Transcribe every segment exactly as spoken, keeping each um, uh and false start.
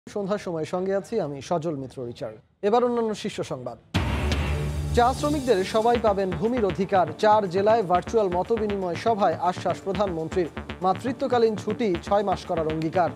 সন্ধ্যার সময় সঙ্গে আছি আমি সজল মিত্র রিচার্ড। এবার অন্যান্য শীর্ষ সংবাদ। চা শ্রমিকদের সবাই পাবেন ভূমির অধিকার। চার জেলায় ভার্চুয়াল মতবিনিময় সভায় আশ্বাস প্রধানমন্ত্রীর। মাতৃত্বকালীন ছুটি ছয় মাস করার অঙ্গীকার।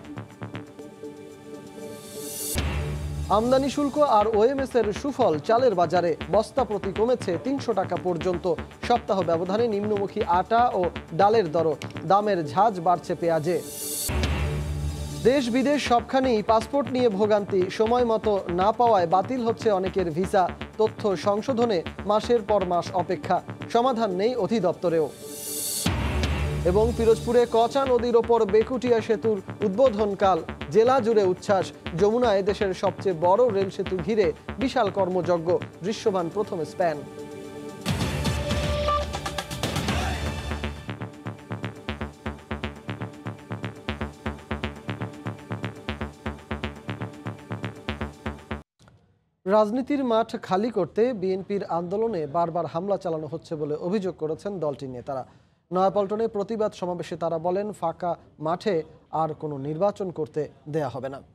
আমদানি শুল্ক আর ওএমএস এর সুফল চালের বাজারে। বস্তা প্রতি কমেছে তিনশো টাকা পর্যন্ত। সপ্তাহ ব্যবধানে নিম্নমুখী আটা ও ডালের দরও। দামের ঝাঁজ বাড়ছে পেঁয়াজে। দেশ বিদেশ সবখানেই পাসপোর্ট নিয়ে ভোগান্তি। সময় মতো না পাওয়ায় বাতিল হচ্ছে অনেকের ভিসা। তথ্য সংশোধনে মাসের পর মাস অপেক্ষা। সমাধান নেই অধিদপ্তরেও। এবং পিরোজপুরে কচা নদীর ওপর বেকুটিয়া সেতুর উদ্বোধনকাল। জেলা জুড়ে উচ্ছ্বাস। যমুনায় দেশের সবচেয়ে বড় রেল সেতু ঘিরে বিশাল কর্মযজ্ঞ। দৃশ্যমান প্রথম স্প্যান। রাজনীতির মাঠ খালি করতে বিএনপির আন্দোলনে বারবার হামলা চালানো হচ্ছে বলে অভিযোগ করেছেন দলটির নেতারা। নয়াপল্টনে প্রতিবাদ সমাবেশে তারা বলেন, ফাঁকা মাঠে আর কোনো নির্বাচন করতে দেয়া হবে না।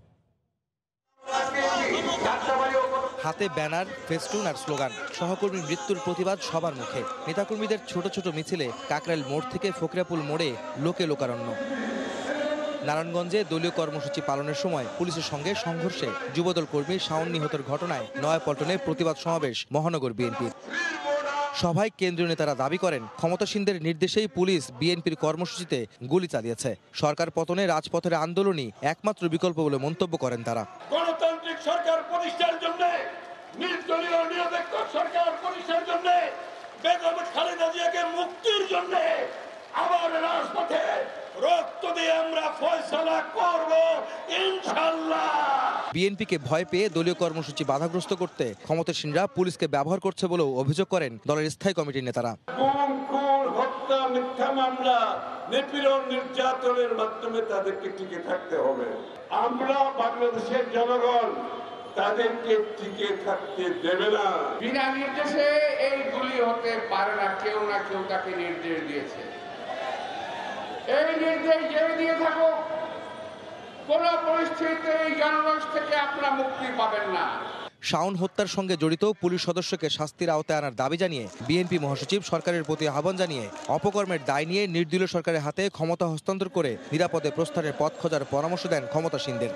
হাতে ব্যানার, ফেস্টুন আর স্লোগান। সহকর্মীর মৃত্যুর প্রতিবাদ সবার মুখে। নেতাকর্মীদের ছোট ছোট মিছিলে কাকরাইল মোড় থেকে ফকরিয়াপুল মোড়ে লোকে লোকারণ্য। নারায়ণগঞ্জে দলীয় কর্মসূচি পালনের সময় পুলিশের সঙ্গে সংঘর্ষে যুবদল কর্মী শাওন নিহতের ঘটনায় নয়াপল্টনে প্রতিবাদ সমাবেশ মহানগর বিএনপির। সভায় কেন্দ্রীয় নেতারা দাবি করেন, ক্ষমতাসীনদের নির্দেশেই পুলিশ বিএনপির কর্মসূচিতে গুলি চালিয়েছে। সরকার পতনে রাজপথের আন্দোলনই একমাত্র বিকল্প বলে মন্তব্য করেন তারা। গণতান্ত্রিক সরকার প্রতিষ্ঠার জন্য, নির্দলীয় নিরপেক্ষ সরকার প্রতিষ্ঠার জন্য, বেগম খালেদা জিয়াকে মুক্তির জন্য আবার রাজপথে রক্ত দিয়ে আমরা ফয়সালা করব ইনশাআল্লাহ। বিএনপিকে ভয় পেয়ে দলীয় কর্মসূচি বাধাগ্রস্ত করতে ক্ষমতাসীনরা পুলিশকে ব্যবহার করছে বলেও অভিযোগ করেন দলের স্থায়ী কমিটির নেতারা। গুম, খুন, হত্যা, মিথ্যা মামলা, নিপীড়ন, নির্যাতনের মাধ্যমে তাদেরকে টিকে থাকতে হবে। আমরা বাংলাদেশের জনগণ তাদেরকে টিকে থাকতে দেবে না। বিনা নির্দেশে এই গুলি হতে পারে না। কেউ না কেউ তাকে নির্দেশ দিয়েছে। এই নির্দেশ জেনে দিয়ে থাকো, কোন পরিস্থিতিতে এই জনরোষ থেকে আপনারা মুক্তি পাবেন না। শাওন হত্যার সঙ্গে জড়িত পুলিশ সদস্যকে শাস্তির আওতায় আনার দাবি জানিয়ে বিএনপি মহাসচিব সরকারের প্রতি আহ্বান জানিয়ে অপকর্মের দায় নিয়ে নির্দলীয় সরকারের হাতে ক্ষমতা হস্তান্তর করে নিরাপদে প্রস্থানের পথ খোঁজার পরামর্শ দেন ক্ষমতাসীনদের।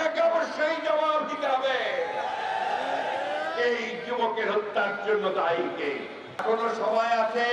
এই যুবকের হত্যার জন্য দায়ী কে? এখনো সময় আছে।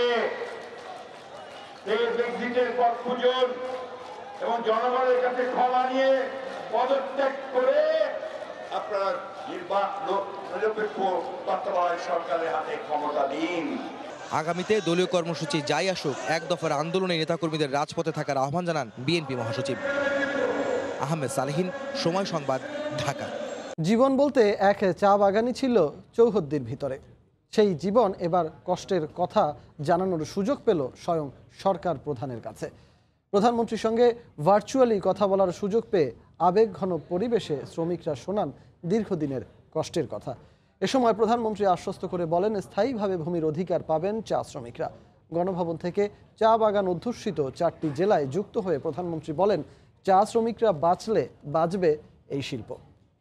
দেশ এক্সিটের পথ খুঁজুন এবং জনগণের কাছে ক্ষমা নিয়ে পদত্যাগ করে আপনারা নিরপেক্ষ তত্ত্বাবধায়ক সরকারের হাতে ক্ষমতা দিন। আগামীতে দলীয় কর্মসূচি যাই আসুক, এক দফার আন্দোলনে নেতাকর্মীদের রাজপথে থাকার আহ্বান জানান বিএনপি মহাসচিব। আহমেদ সালেহীন, সময় সংবাদ, ঢাকা। জীবন বলতে এক চা বাগানই ছিল চৌহদ্দির ভিতরে। সেই জীবন এবার কষ্টের কথা জানানোর সুযোগ পেল স্বয়ং সরকার প্রধানের কাছে। প্রধানমন্ত্রীর সঙ্গে ভার্চুয়ালি কথা বলার সুযোগ পেয়ে আবেগঘন পরিবেশে শ্রমিকরা শোনান দীর্ঘদিনের কষ্টের কথা। এ সময় প্রধানমন্ত্রী আশ্বস্ত করে বলেন, স্থায়ীভাবে ভূমির অধিকার পাবেন চা শ্রমিকরা। গণভবন থেকে চা বাগান অধ্যুষিত চারটি জেলায় যুক্ত হয়ে প্রধানমন্ত্রী বলেন, চা শ্রমিকরা বাঁচলে বাঁচবে এই শিল্প।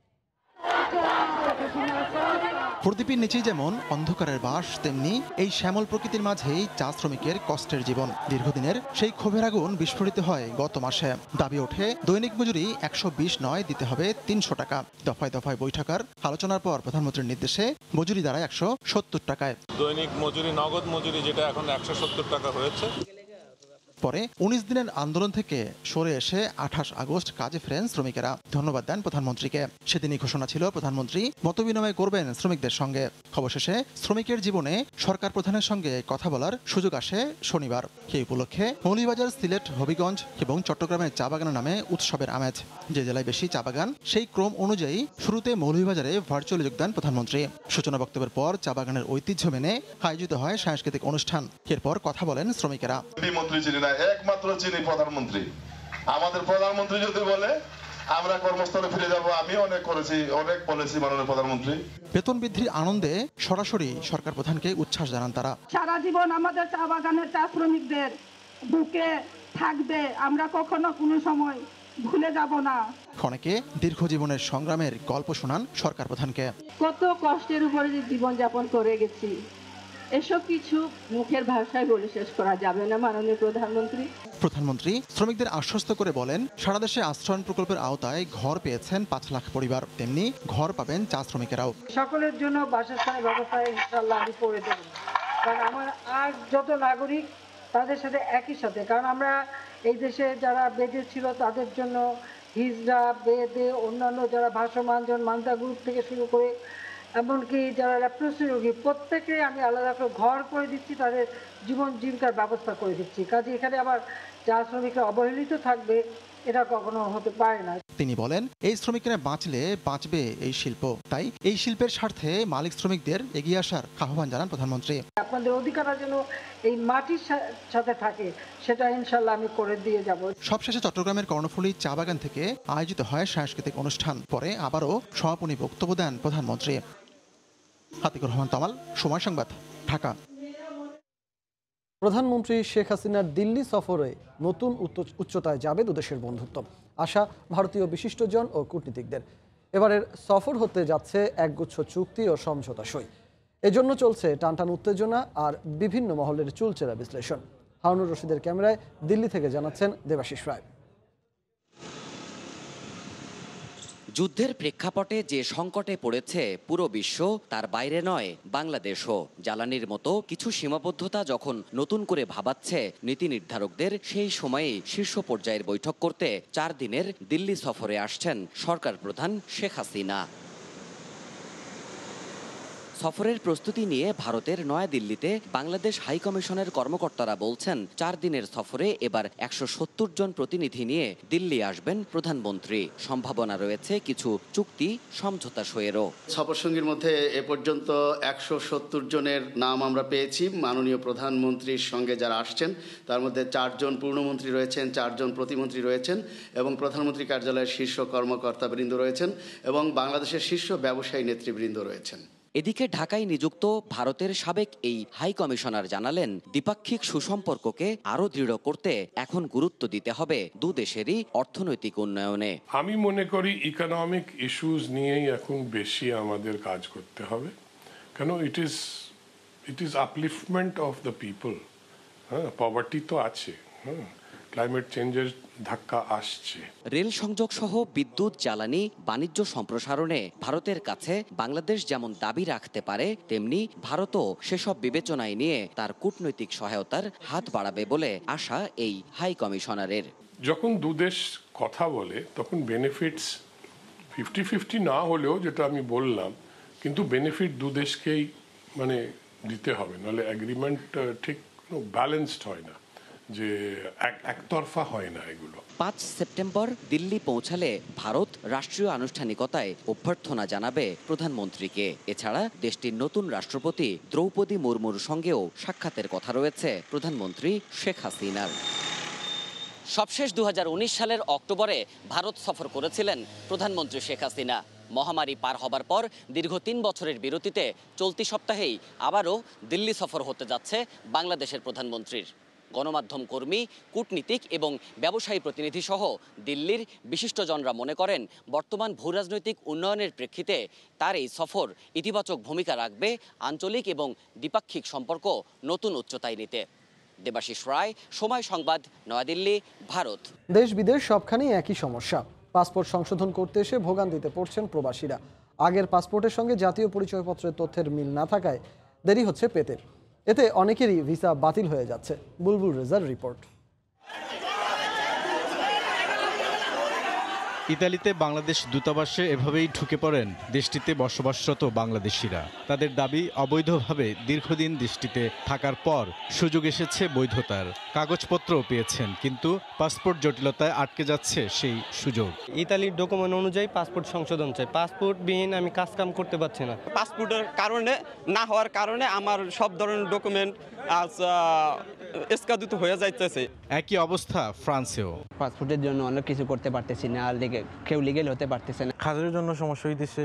প্রদীপের নিচেই যেমন অন্ধকারের বাস, তেমনি এই শ্যামল প্রকৃতির মাঝেই চা শ্রমিকের কষ্টের জীবন। দীর্ঘদিনের সেই ক্ষোভের আগুন বিস্ফোরিত হয় গত মাসে। দাবি ওঠে, দৈনিক মজুরি একশো বিশ নয়, দিতে হবে তিনশো টাকা। দফায় দফায় বৈঠকার আলোচনার পর প্রধানমন্ত্রীর নির্দেশে মজুরি দাঁড়ায় একশো সত্তর টাকায়। দৈনিক মজুরি, নগদ মজুরি যেটা এখন একশো সত্তর টাকা হয়েছে। পরে উনিশ দিনের আন্দোলন থেকে সরে এসে আঠাশ আগস্ট কাজে ফেরেন শ্রমিকেরা। ধন্যবাদ দেন প্রধানমন্ত্রীকে। সেদিনই ঘোষণা ছিল প্রধানমন্ত্রী মতবিনিময় করবেন শ্রমিকদের সঙ্গে। অবশেষে শ্রমিকের জীবনে সরকার প্রধানের সঙ্গে কথা বলার সুযোগ আসে শনিবার। সেই উপলক্ষে মৌলভীবাজার, সিলেট, হবিগঞ্জ এবং চট্টগ্রামের চা বাগানের নামে উৎসবের আমেজ। যে জেলায় বেশি চা বাগান, সেই ক্রম অনুযায়ী শুরুতে মৌলভীবাজারে ভার্চুয়ালি যোগদান প্রধানমন্ত্রী। সূচনা বক্তব্যের পর চা বাগানের ঐতিহ্য মেনে আয়োজিত হয় সাংস্কৃতিক অনুষ্ঠান। এরপর কথা বলেন শ্রমিকেরা। একমাত্র চিনি প্রধানমন্ত্রী। আমাদের প্রধানমন্ত্রী যদি বলে আমরা কর্মস্থলে ফিরে যাব, আমি অনেক করেছি, অনেক বলেছি মাননীয় প্রধানমন্ত্রী। বেতন বৃদ্ধির আনন্দে সরাসরি সরকার প্রধানকে উচ্ছ্বাস জানান তারা। সারা জীবন আমাদের চা বাগানের চা শ্রমিকদের বুকে থাকবে। আমরা কখনো কোনো সময় ভুলে যাব না। অনেকে দীর্ঘ জীবনের সংগ্রামের গল্প শোনান সরকার প্রধানকে। কত কষ্টের উপরে যে জীবনযাপন করে গেছি, এসব কিছু মুখের ভাষায় বলে শেষ করা যাবে না মাননীয় প্রধানমন্ত্রী। প্রধানমন্ত্রী শ্রমিকদের আশ্বস্ত করে বলেন, সারা দেশে আশ্রয়ণ প্রকল্পের আওতায় ঘর পেয়েছেন পাঁচ লাখ পরিবার, তেমনি ঘর পাবেন চা শ্রমিকেরাও। সকলের জন্য বাসস্থানের ব্যবস্থা ইনশাআল্লাহ আমি করে দেব, কারণ আমার আর যত নাগরিক তাদের সাথে একই সাথে, কারণ আমরা এই দেশে যারা বেদে ছিল তাদের জন্য হিজড়া, বেদে, অন্যান্য যারা ভাসমান জন, মান্তা গ্রুপ থেকে শুরু করে এমনকি যারা লেপ্রোসি রোগী, প্রত্যেকে আমি আলাদা করে ঘর করে দিচ্ছি, তাদের জীবন জীবিকার ব্যবস্থা করে দিচ্ছি। কাজে এখানে আবার চা শ্রমিকরা অবহেলিত থাকবে, এটা কখনো হতে পারে না। তিনি বলেন, এই শ্রমিকরা বাঁচলে বাঁচবে এই শিল্প, তাই এই শিল্পের স্বার্থে মালিক শ্রমিকদের এগিয়ে আসার আহ্বান জানান প্রধানমন্ত্রী। আপনাদের অধিকার যেন এই মাটির সাথে থাকে, সেটা ইনশাল্লাহ আমি করে দিয়ে যাব। সবশেষে চট্টগ্রামের কর্ণফুলী চা বাগান থেকে আয়োজিত হয় সাংস্কৃতিক অনুষ্ঠান, পরে আবারও সমাপনী বক্তব্য দেন প্রধানমন্ত্রী। আতিকুর রহমান তামাল, সময় সংবাদ, ঢাকা। প্রধানমন্ত্রী শেখ হাসিনার দিল্লি সফরে নতুন উচ্চতায় যাবে দুদেশের বন্ধুত্ব, আশা ভারতীয় বিশিষ্টজন ও কূটনীতিকদের। এবারের সফর হতে যাচ্ছে একগুচ্ছ চুক্তি ও সমঝোতা সই। এজন্য চলছে টানটান উত্তেজনা আর বিভিন্ন মহলের চুলচেরা বিশ্লেষণ। হারুনুর রশিদের ক্যামেরায় দিল্লি থেকে জানাচ্ছেন দেবাশিস রায়। যুদ্ধের প্রেক্ষাপটে যে সংকটে পড়েছে পুরো বিশ্ব, তার বাইরে নয় বাংলাদেশও। জ্বালানির মতো কিছু সীমাবদ্ধতা যখন নতুন করে ভাবাচ্ছে নীতি নির্ধারকদের, সেই সময়েই শীর্ষ পর্যায়ের বৈঠক করতে চার দিনের দিল্লি সফরে আসছেন সরকার প্রধান শেখ হাসিনা। সফরের প্রস্তুতি নিয়ে ভারতের নয়াদিল্লিতে বাংলাদেশ হাইকমিশনের কর্মকর্তারা বলছেন, চার দিনের সফরে এবার একশো সত্তর জন প্রতিনিধি নিয়ে দিল্লি আসবেন প্রধানমন্ত্রী। সম্ভাবনা রয়েছে কিছু চুক্তি সমঝোতা সইয়েরও। সফরসঙ্গীর মধ্যে এ পর্যন্ত একশো সত্তর জনের নাম আমরা পেয়েছি। মাননীয় প্রধানমন্ত্রীর সঙ্গে যারা আসছেন তার মধ্যে চারজন পূর্ণমন্ত্রী রয়েছেন, চারজন প্রতিমন্ত্রী রয়েছেন এবং প্রধানমন্ত্রী কার্যালয়ের শীর্ষ কর্মকর্তাবৃন্দ রয়েছেন এবং বাংলাদেশের শীর্ষ ব্যবসায়ী নেতৃবৃন্দ রয়েছেন। এদিকে ঢাকায় নিযুক্ত ভারতের সাবেক এই হাই কমিশনার জানালেন, দ্বিপাক্ষিক সুসম্পর্ককে আরো দৃঢ় করতে এখন গুরুত্ব দিতে হবে দু দেশেরই অর্থনৈতিক উন্নয়নে। আমি মনে করি ইকোনমিক ইস্যুস নিয়েই এখন বেশি আমাদের কাজ করতে হবে, কেন it is it is upliftment of the people. হ্যাঁ, পভার্টি তো আছে, হ্যাঁ, ক্লাইমেট চেঞ্জের ধাক্কা আসছে। রেল সংযোগ সহ বিদ্যুৎ, জ্বালানি, বাণিজ্য সম্প্রসারণে ভারতের কাছে বাংলাদেশ যেমন দাবি রাখতে পারে, তেমনি ভারতও সেসব বিবেচনায় নিয়ে তার কূটনৈতিক সহায়তার হাত বাড়াবে বলে আশা এই হাই কমিশনারের। যখন দুদেশ কথা বলে তখন বেনিফিটস ফিফটি ফিফটি না হলেও, যেটা আমি বললাম, কিন্তু বেনিফিট দুদেশকেই মানে দিতে হবে, নাহলে এগ্রিমেন্ট ঠিক ব্যালেন্সড হয় না, যে একতরফা হয় না এগুলো। পাঁচ সেপ্টেম্বর দিল্লি পৌঁছালে ভারত রাষ্ট্রীয় আনুষ্ঠানিকতায় অভ্যর্থনা জানাবে প্রধানমন্ত্রীকে। এছাড়া দেশটির নতুন রাষ্ট্রপতি দ্রৌপদী মুর্মুর সঙ্গেও সাক্ষাতের কথা রয়েছে প্রধানমন্ত্রী শেখ হাসিনার। সবশেষ দু হাজার উনিশ সালের অক্টোবরে ভারত সফর করেছিলেন প্রধানমন্ত্রী শেখ হাসিনা। মহামারী পার হবার পর দীর্ঘ তিন বছরের বিরতিতে চলতি সপ্তাহেই আবারও দিল্লি সফর হতে যাচ্ছে বাংলাদেশের প্রধানমন্ত্রীর। গণমাধ্যম কর্মী, কূটনীতিক এবং ব্যবসায়ী প্রতিনিধি সহ দিল্লির বিশিষ্টজনরা মনে করেন, বর্তমান ভূরাজনৈতিক উন্নয়নের প্রেক্ষিতে তার এই সফর ইতিবাচক ভূমিকা রাখবে আঞ্চলিক এবং দ্বিপাক্ষিক সম্পর্ক নতুন উচ্চতায় নিতে। দেবাশিস রায়, সময় সংবাদ, নয়াদিল্লি, ভারত। দেশ বিদেশ সবখানেই একই সমস্যা, পাসপোর্ট সংশোধন করতে এসে ভোগান্তিতে পড়ছেন প্রবাসীরা। আগের পাসপোর্টের সঙ্গে জাতীয় পরিচয়পত্রের তথ্যের মিল না থাকায় দেরি হচ্ছে পেতে। এতে অনেকেরই ভিসা বাতিল হয়ে যাচ্ছে। বুলবুল রেজার রিপোর্ট। ইতালিতে বাংলাদেশ দূতাবাসে এভাবেই ঢুকে পড়েন দেশটিতে বসবাসরত বাংলাদেশিরা। তাদের দাবি, অবৈধভাবে দীর্ঘদিন দেশটিতে থাকার পর সুযোগ এসেছে বৈধতার। কাগজপত্রও পেয়েছেন, কিন্তু পাসপোর্ট জটিলতায় আটকে যাচ্ছে সেই সুযোগ। ইতালির ডকুমেন্ট অনুযায়ী পাসপোর্ট সংশোধন চাই, পাসপোর্ট বিহীন আমি কাজ কাম করতে পারছি না। পাসপোর্টের কারণে না হওয়ার কারণে আমার সব ধরনের ডকুমেন্ট আজ এসকাদুত হয়ে যাইতেছে। একই অবস্থা ফ্রান্সেও। পাসপোর্টের জন্য অনেক কিছু করতে পারতেছি না, কেউ লিগেল হতে পারতেছে না। খাদ্যের জন্য সমস্যা হইতেছে,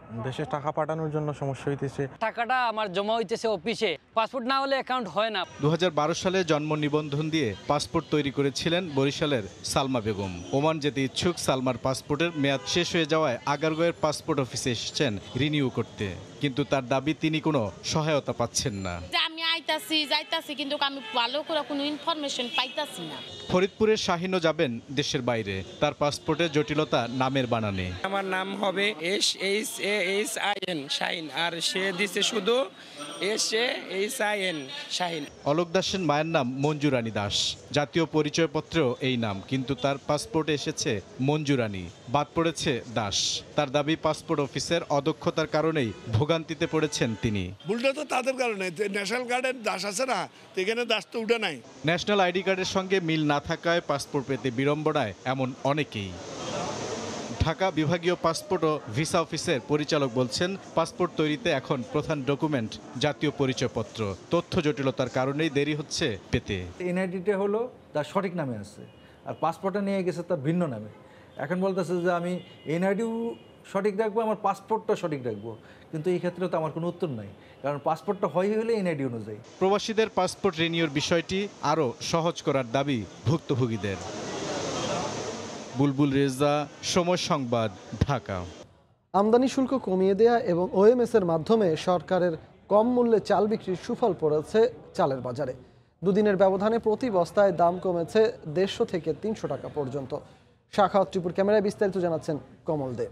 দেশে টাকা পাঠানোর জন্য সমস্যা হইতেছে। টাকাটা আমার জমা হইতেছে অফিসে, পাসপোর্ট না হলে অ্যাকাউন্ট হয় না। দু হাজার বারো সালে জন্ম নিবন্ধন দিয়ে পাসপোর্ট তৈরি করেছিলেন বরিশালের সালমা বেগম। ওমান যেতে ইচ্ছুক সালমার পাসপোর্টের মেয়াদ শেষ হয়ে যাওয়ায় আগারগাঁওয়ের পাসপোর্ট অফিসে এসেছেন রিনিউ করতে, কিন্তু তার দাবি তিনি কোনো সহায়তা পাচ্ছেন না। আমি আইতাছি যাইতাছি কিন্তু আমি ভালো করে কোনো ইনফরমেশন পাইতাছি না। ফরিদপুরের শাহিনও যাবেন দেশের বাইরে, তার পাসপোর্টের জটিলতা নামের বানানে। আমার নাম হবে S H A H I N Shahin, আর সে দিছে শুধু S A H I N Shahin. Alok দাসের মায়ের নাম মঞ্জুরানী দাস, জাতীয় পরিচয়পত্রেও এই নাম, কিন্তু তার পাসপোর্টে এসেছে মঞ্জুরানী, বাদ পড়েছে দাস। তার দাবি পাসপোর্ট অফিসের অদক্ষতার কারণেই ভোগান্তিতে পড়েছেন তিনি। ভুলটা তো তাদের কারণে, ন্যাশনাল কার্ডের দাস আছে না, এখানে দাস তো উঠে নাই। ন্যাশনাল আইডি কার্ডের সঙ্গে মিল না থাকায় পাসপোর্ট পেতে বিড়ম্বনায় এমন অনেকেই। ঢাকা বিভাগীয় পাসপোর্ট ও ভিসা অফিসের পরিচালক বলছেন, পাসপোর্ট তৈরিতে এখন প্রধান ডকুমেন্ট জাতীয় পরিচয়পত্র। তথ্য জটিলতার কারণেই দেরি হচ্ছে পেতে। এনআইডিটা হলো তার সঠিক নামে আছে, আর পাসপোর্টটা নিয়ে গেছে তার ভিন্ন নামে। এখন বলতেছে যে আমি এনআইডিও সঠিক রাখবো, আমার পাসপোর্টটা সঠিক রাখবো, কিন্তু এই ক্ষেত্রে তো আমার কোনো উত্তর নাই, কারণ পাসপোর্টটা হয় হলে এনআইডি অনুযায়ী। প্রবাসীদের পাসপোর্ট রিনিউর বিষয়টি আরও সহজ করার দাবি ভুক্তভোগীদের। বুলবুল রেজা, সময় সংবাদ, ঢাকা। আমদানি শুল্ক কমিয়ে দেয়া এবং ওএমএস এর মাধ্যমে সরকারের কম মূল্যে চাল বিক্রির সুফল পড়েছে চালের বাজারে। দুদিনের ব্যবধানে প্রতি বস্তায় দাম কমেছে দেড়শো থেকে তিনশো টাকা পর্যন্ত। শাখাওয়াত ত্রিপুর ক্যামেরায় বিস্তারিত জানাচ্ছেন কমল দে।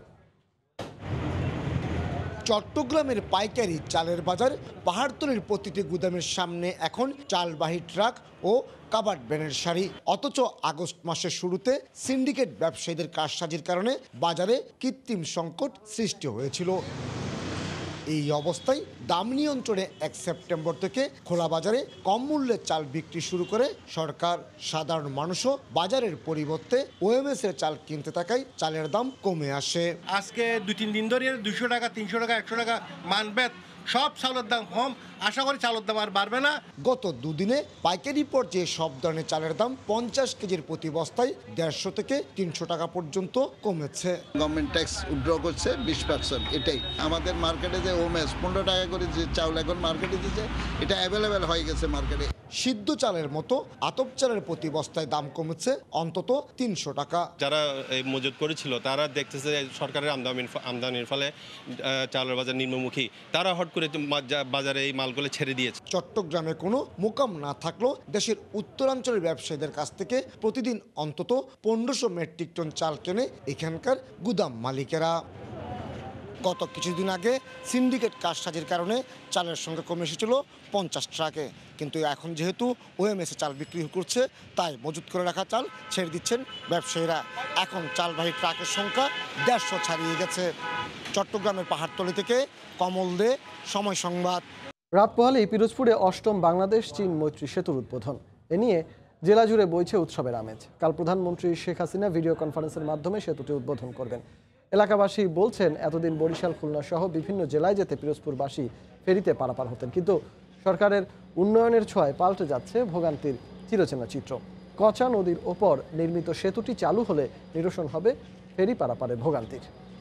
চট্টগ্রামের পাইকারি চালের বাজার পাহাড়তলির প্রতিটি গুদামের সামনে এখন চালবাহী ট্রাক ও কাবার্ড ভ্যানের সারি। অথচ আগস্ট মাসের শুরুতে সিন্ডিকেট ব্যবসায়ীদের কারসাজির কারণে বাজারে কৃত্রিম সংকট সৃষ্টি হয়েছিল। এই অবস্থায় দাম নিয়ন্ত্রণে এক সেপ্টেম্বর থেকে খোলা বাজারে কম মূল্যে চাল বিক্রি শুরু করে সরকার। সাধারণ মানুষও বাজারের পরিবর্তে ওএমএস এর চাল কিনতে থাকায় চালের দাম কমে আসে। আজকে দুই তিন দিন ধরে দুশো টাকা তিনশো টাকা একশো টাকা মানবেত সব চালের দাম কম, আশা করি চালের দাম আর বাড়বে না। গত দুদিনে পাইকারি পর্যায়ে সব ধরনের চালের দাম পঞ্চাশ কেজির প্রতি বস্তায় দেড়শো থেকে তিনশো টাকা পর্যন্ত কমেছে। গভর্নমেন্ট ট্যাক্স উইথড্র করছে বিশ পার্সেন্ট, এটাই আমাদের মার্কেটে যে ওমেস পনেরো টাকা করে যে চাউল এখন মার্কেটে দিচ্ছে, এটা অ্যাভেলেবেল হয়ে গেছে মার্কেটে। সিদ্ধ চালের মতো আতপ চালের প্রতি বস্তায় দাম কমেছে অন্তত তিনশো টাকা। যারা মজুত করেছিল তারা দেখতেছে সরকারের আমদানি আমদানির ফলে চালের বাজার নিম্নমুখী, তারা হট করে বাজারে এই মালগুলো ছেড়ে দিয়েছে। চট্টগ্রামে কোনো মোকাম না থাকলেও দেশের উত্তরাঞ্চলের ব্যবসায়ীদের কাছ থেকে প্রতিদিন অন্তত পনেরোশো মেট্রিক টন চাল কেনে এখানকার গুদাম মালিকেরা। গত কিছুদিন আগে সিন্ডিকেট কারসাজির কারণে চালের সংখ্যা কমে এসেছিল পঞ্চাশ ট্রাকে, কিন্তু এখন যেহেতু ওএমএসে চাল বিক্রি করছে তাই মজুত করে রাখা চাল ছেড়ে দিচ্ছেন ব্যবসায়ীরা। এখন চালবাহী ট্রাকের সংখ্যা দেড়শো ছাড়িয়ে গেছে। চট্টগ্রামের পাহাড়তলি থেকে কমল দে, সময় সংবাদ। রাত পোহালেই পিরোজপুরে অষ্টম বাংলাদেশ চীন মৈত্রী সেতুর উদ্বোধন। এ নিয়ে জেলা জুড়ে বইছে উৎসবের আমেজ। কাল প্রধানমন্ত্রী শেখ হাসিনা ভিডিও কনফারেন্সের মাধ্যমে সেতুটি উদ্বোধন করবেন। এলাকাবাসী বলছেন, এতদিন বরিশাল, খুলনা সহ বিভিন্ন জেলায় যেতে পিরোজপুরবাসী ফেরিতে পারাপার হতেন, কিন্তু সরকারের উন্নয়নের ছোঁয়ায় পাল্টে যাচ্ছে ভোগান্তির চিরচেনা চিত্র। কচা নদীর ওপর নির্মিত সেতুটি চালু হলে নিরসন হবে ফেরি পারাপারের ভোগান্তির।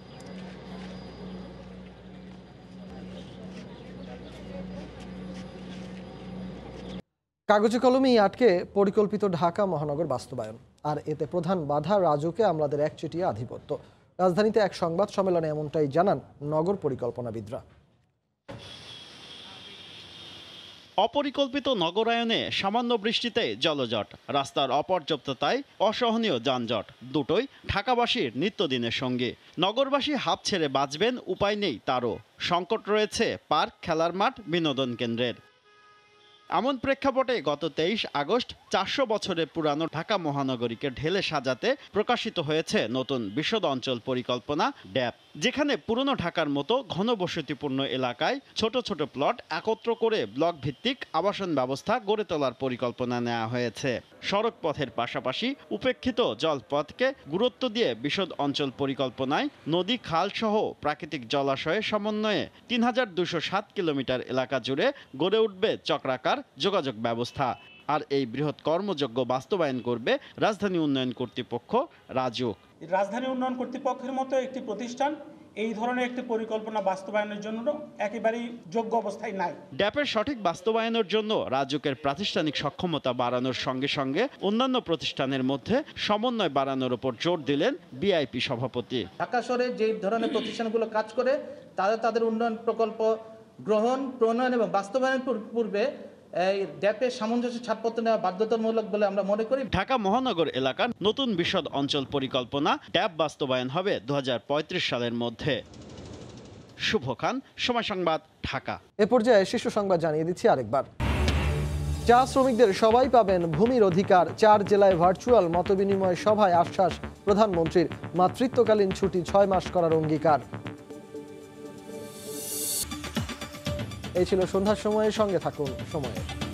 কাগজে কলমেই আটকে পরিকল্পিত ঢাকা মহানগর বাস্তবায়ন, আর এতে প্রধান বাধা রাজুকে আমলাদের একচেটিয়া আধিপত্য। রাজধানীতে এক সংবাদ সম্মেলনে এমনটাই জানান নগর পরিকল্পনাবিদরা। অপরিকল্পিত নগরায়নে সামান্য বৃষ্টিতে জলজট, রাস্তার অপর্যাপ্ততায় অসহনীয় যানজট, দুটোই ঢাকাবাসীর নিত্যদিনের সঙ্গে। নগরবাসী হাঁপ ছেড়ে বাঁচবেন, উপায় নেই তারও। সংকট রয়েছে পার্ক, খেলার মাঠ, বিনোদন কেন্দ্রের। এমন প্রেক্ষাপটে গত তেইশ আগস্ট চারশো বছরের পুরানো ঢাকা মহানগরীকে ঢেলে সাজাতে প্রকাশিত হয়েছে নতুন বিশদ অঞ্চল পরিকল্পনা ড্যাপ, যেখানে পুরনো ঢাকার মতো ঘনবসতিপূর্ণ এলাকায় ছোট ছোট প্লট একত্র করে ব্লক ভিত্তিক আবাসন ব্যবস্থা গড়ে তোলার পরিকল্পনা নেওয়া হয়েছে। সড়ক পথের পাশাপাশি উপেক্ষিত জলপথকে গুরুত্ব দিয়ে বিশদ অঞ্চল পরিকল্পনায় নদী, খাল সহ প্রাকৃতিক জলাশয়ের সমন্বয়ে তিন হাজার দুশো সাত কিলোমিটার এলাকা জুড়ে গড়ে উঠবে চক্রাকার যোগাযোগ ব্যবস্থা। আর এই বৃহৎ কর্মযজ্ঞ বাস্তবায়ন করবে রাজধানী উন্নয়ন কর্তৃপক্ষ রাজুক। রাজধানী উন্নয়ন কর্তৃপক্ষের মতো একটি প্রতিষ্ঠান এই ধরনের একটি পরিকল্পনা বাস্তবায়নের জন্য একেবারেই যোগ্য অবস্থায় নাই। ড্যাপের সঠিক বাস্তবায়নের জন্য রাজুকের প্রাতিষ্ঠানিক সক্ষমতা বাড়ানোর সঙ্গে সঙ্গে অন্যান্য প্রতিষ্ঠানের মধ্যে সমন্বয় বাড়ানোর উপর জোর দিলেন বিআইপি সভাপতি। ঢাকা শহরে যে ধরনের প্রতিষ্ঠানগুলো কাজ করে তারা তাদের উন্নয়ন প্রকল্প গ্রহণ, প্রণয়ন এবং বাস্তবায়নের পূর্বে এই ড্যাপের সামঞ্জস্য ছাড়পত্র নেওয়া বাধ্যতামূলক বলে আমরা মনে করি। ঢাকা মহানগর এলাকার নতুন বিশদ অঞ্চল পরিকল্পনা ড্যাপ বাস্তবায়ন হবে দু হাজার পঁয়ত্রিশ সালের মধ্যে। শুভ খান, সময় সংবাদ, ঢাকা। এ পর্যায়ে শীর্ষ সংবাদ জানিয়ে দিচ্ছি আরেকবার। চা শ্রমিকদের সবাই পাবেন ভূমির অধিকার। চার জেলায় ভার্চুয়াল মতবিনিময় সভায় আশ্বাস প্রধানমন্ত্রীর। মাতৃত্বকালীন ছুটি ছয় মাস করার অঙ্গীকার। এই ছিল সন্ধ্যার সময়ের সঙ্গে থাকুন সময়ে।